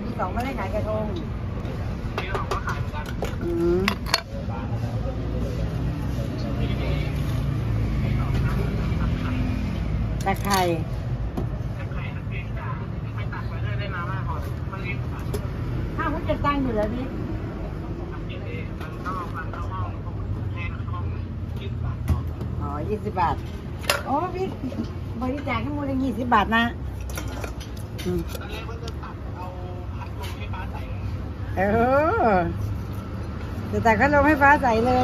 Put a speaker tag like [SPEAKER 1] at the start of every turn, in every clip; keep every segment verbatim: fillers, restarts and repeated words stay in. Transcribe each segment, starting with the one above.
[SPEAKER 1] ที่สองไม่ได้ขายกระทง
[SPEAKER 2] ที่สองก็ขายเหมือนกัน
[SPEAKER 1] อืมตะไคร่ข้าวเขาจะตั้งอยู่แล้วนี่อ๋อยี่สิบบาทโอ้พี่บริจาคทั้งหมดเลยยี่สิบบาทนะอืมเออจะตักพัดลมให้ฟ้าใสเลย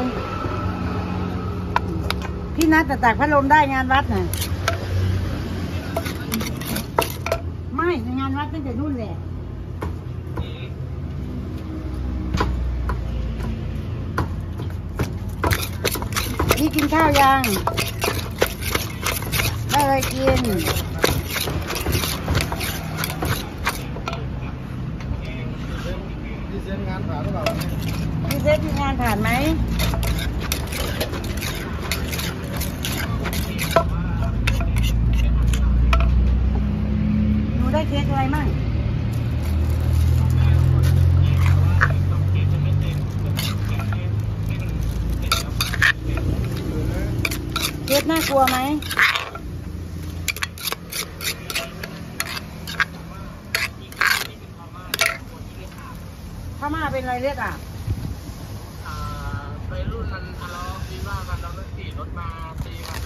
[SPEAKER 1] พี่นัดแต่ตักพัดลมได้งานวัดน่ะไม่งานวัดตั้งแต่นู่นแหละนี่กินข้าวยังได้อะไรกิน
[SPEAKER 2] ดีเซนงานผ่านหรือเปล่า
[SPEAKER 1] ดีเซนงานผ่านไหมหนูได้เค้กอะไรมั่งเค้กน่ากลัวไหมพม่าเป็นอะไรเลือดอ่ะ
[SPEAKER 2] ไปรุ่นนั้นทะเลาะวิวาทกันแล้วก็ขี่รถมาตีกัน